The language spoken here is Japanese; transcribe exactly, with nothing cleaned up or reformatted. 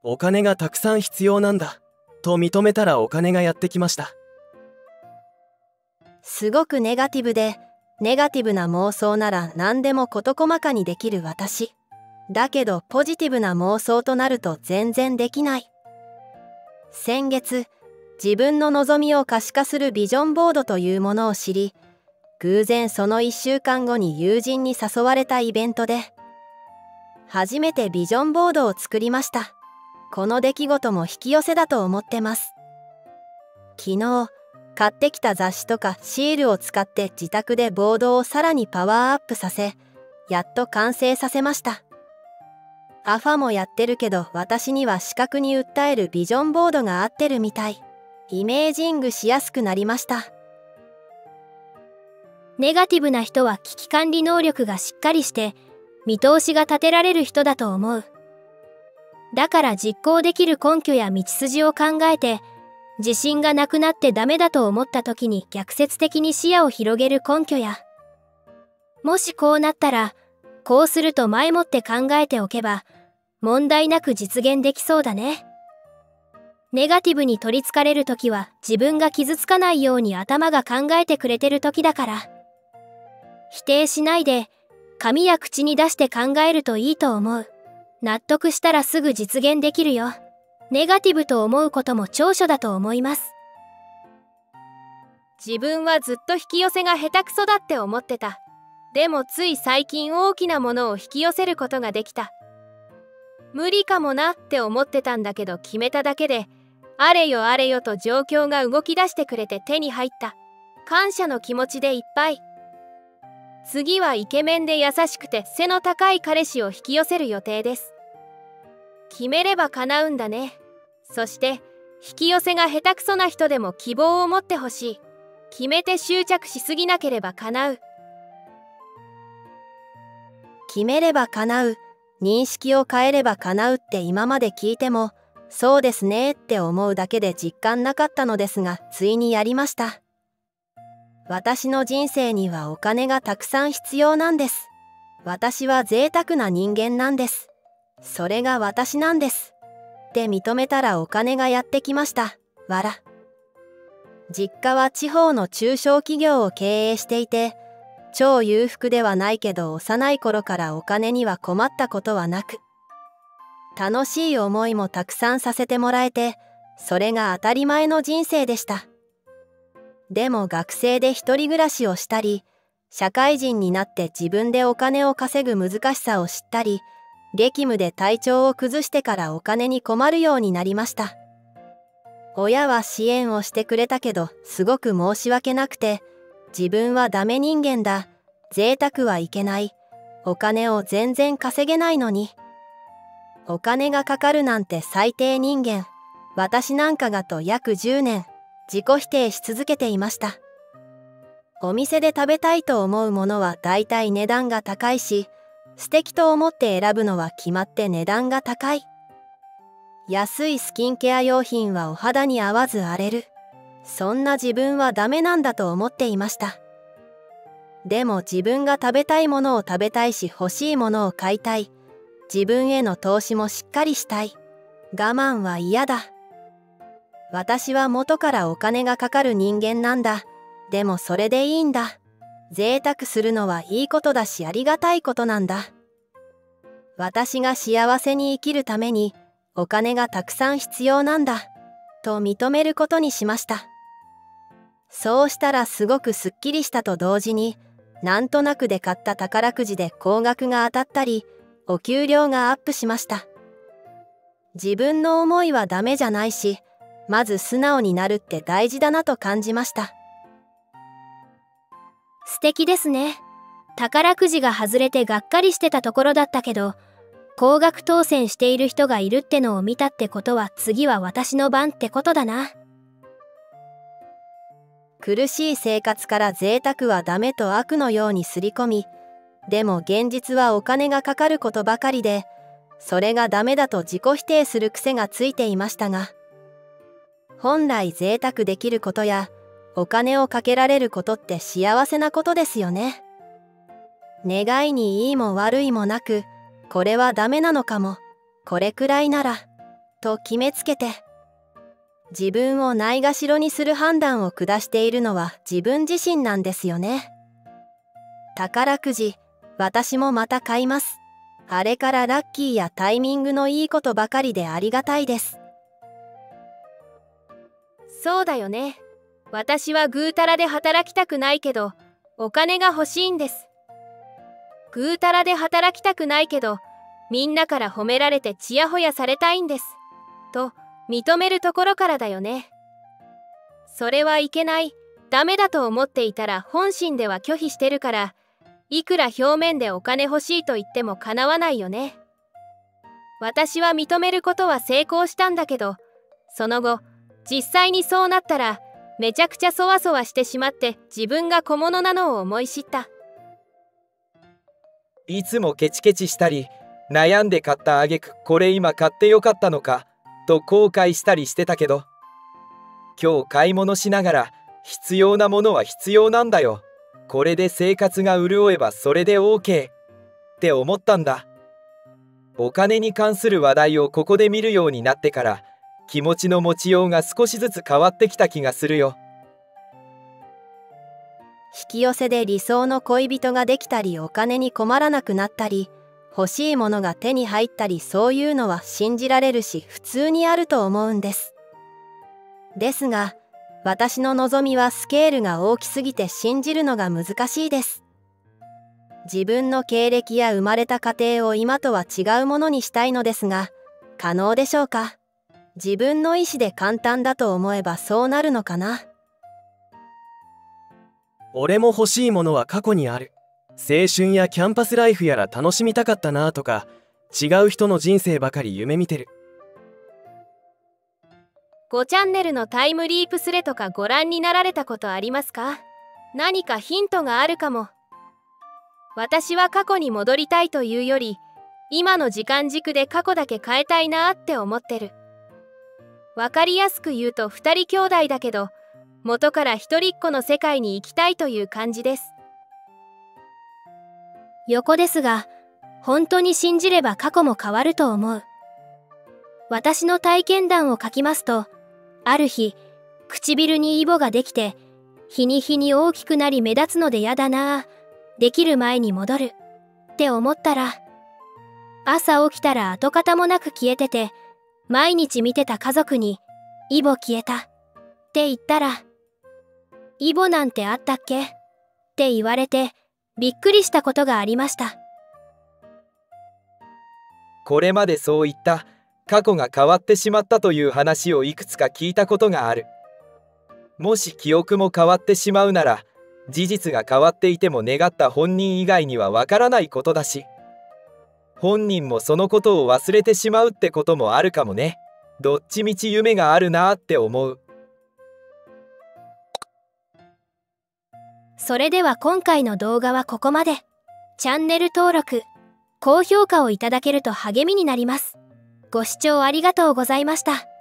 お金がたくさん必要なんだと認めたらお金がやってきました。 すごくネガティブで、ネガティブな妄想なら何でも事細かにできる私。だけどポジティブな妄想となると全然できない。先月、自分の望みを可視化するビジョンボードというものを知り、偶然そのいっしゅうかんごに友人に誘われたイベントで、初めてビジョンボードを作りました。この出来事も引き寄せだと思ってます。昨日、買ってきた雑誌とかシールを使って自宅でボードをさらにパワーアップさせ、やっと完成させました。アファもやってるけど、私には視覚に訴えるビジョンボードが合ってるみたい。イメージングしやすくなりました。 ネガティブな人は危機管理能力がしっかりして見通しが立てられる人だと思う。だから実行できる根拠や道筋を考えて、自信がなくなってダメだと思った時に逆説的に視野を広げる根拠や、もしこうなったらこうすると前もって考えておけば問題なく実現できそうだね。ネガティブに取りつかれる時は自分が傷つかないように頭が考えてくれてる時だから、否定しないで紙や口に出して考えるといいと思う。納得したらすぐ実現できるよ。ネガティブと思うことも長所だと思います。 自分はずっと引き寄せが下手くそだって思ってた。でもつい最近大きなものを引き寄せることができた。無理かもなって思ってたんだけど、決めただけであれよあれよと状況が動き出してくれて手に入った。感謝の気持ちでいっぱい。次はイケメンで優しくて背の高い彼氏を引き寄せる予定です。決めれば叶うんだね。そして引き寄せが下手くそな人でも希望を持ってほしい。決めて執着しすぎなければ叶う。 決めれば叶う、認識を変えれば叶うって今まで聞いても、そうですねって思うだけで実感なかったのですが、ついにやりました。私の人生にはお金がたくさん必要なんです。私は贅沢な人間なんです。それが私なんです。って認めたらお金がやってきました。わら。実家は地方の中小企業を経営していて、超裕福ではないけど幼い頃からお金には困ったことはなく、楽しい思いもたくさんさせてもらえて、それが当たり前の人生でした。でも学生で一人暮らしをしたり、社会人になって自分でお金を稼ぐ難しさを知ったり、激務で体調を崩してからお金に困るようになりました。親は支援をしてくれたけど、すごく申し訳なくて、自分はダメ人間だ、贅沢はいけない、お金を全然稼げないのに、お金がかかるなんて最低人間、私なんかがと約じゅうねん、自己否定し続けていました。お店で食べたいと思うものはだいたい値段が高いし、素敵と思って選ぶのは決まって値段が高い。安いスキンケア用品はお肌に合わず荒れる。そんな自分はダメなんだと思っていました。でも自分が食べたいものを食べたいし、欲しいものを買いたい。自分への投資もしっかりしたい。我慢は嫌だ。私は元からお金がかかる人間なんだ。でもそれでいいんだ。贅沢するのはいいことだし、ありがたいことなんだ。私が幸せに生きるためにお金がたくさん必要なんだと認めることにしました。そうしたらすごくすっきりしたと同時に、なんとなくで買った宝くじで高額が当たったり、お給料がアップしました。自分の思いはダメじゃないし、まず素直になるって大事だなと感じました。 素敵ですね。宝くじが外れてがっかりしてたところだったけど、高額当選している人がいるってのを見たってことは、次は私の番ってことだな。 苦しい生活から贅沢はダメと悪のように刷り込み、でも現実はお金がかかることばかりで、それがダメだと自己否定する癖がついていましたが、本来贅沢できることやお金をかけられることって幸せなことですよね。願いにいいも悪いもなく、これはダメなのかも、これくらいならと決めつけて、自分をないがしろにする判断を下しているのは自分自身なんですよね。宝くじ、私もまた買います。あれからラッキーやタイミングのいいことばかりでありがたいです。 そうだよね。私はぐうたらで働きたくないけど、お金が欲しいんです。ぐうたらで働きたくないけど、みんなから褒められてちやほやされたいんです。と、認めるところからだよね。それはいけない、ダメだと思っていたら本心では拒否してるから、いくら表面でお金欲しいと言っても叶わないよね。私は認めることは成功したんだけど、その後、実際にそうなったら、めちゃくちゃそわそわしてしまって自分が小物なのを思い知った。 いつもケチケチしたり、悩んで買った挙句これ今買ってよかったのかと後悔したりしてたけど、今日買い物しながら必要なものは必要なんだよ。これで生活が潤えばそれで オーケー って思ったんだ。お金に関する話題をここで見るようになってから気持ちの持ちようが少しずつ変わってきた気がするよ。 引き寄せで理想の恋人ができたり、お金に困らなくなったり、欲しいものが手に入ったり、そういうのは信じられるし普通にあると思うんです。ですが、私の望みはスケールが大きすぎて信じるのが難しいです。自分の経歴や生まれた家庭を今とは違うものにしたいのですが、可能でしょうか。自分の意思で簡単だと思えばそうなるのかな。 俺も欲しいものは過去にある。青春やキャンパスライフやら楽しみたかったなとか、違う人の人生ばかり夢見てる。 ごチャンネルのタイムリープスレとかご覧になられたことありますか？何かヒントがあるかも。私は過去に戻りたいというより、今の時間軸で過去だけ変えたいなって思ってる。わかりやすく言うと二人兄弟だけど、元から一人っ子の世界に行きたいという感じです。 横ですが、本当に信じれば過去も変わると思う。私の体験談を書きますと、ある日、唇にイボができて、日に日に大きくなり目立つのでやだなあ、できる前に戻る、って思ったら、朝起きたら跡形もなく消えてて、毎日見てた家族に、イボ消えた、って言ったら、イボなんてあったっけ？って言われて、びっくりしたことがありました。 これまでそういった過去が変わってしまったという話をいくつか聞いたことがある。もし記憶も変わってしまうなら、事実が変わっていても願った本人以外にはわからないことだし、本人もそのことを忘れてしまうってこともあるかもね。どっちみち夢があるなって思う。 それでは今回の動画はここまで。チャンネル登録、高評価をいただけると励みになります。ご視聴ありがとうございました。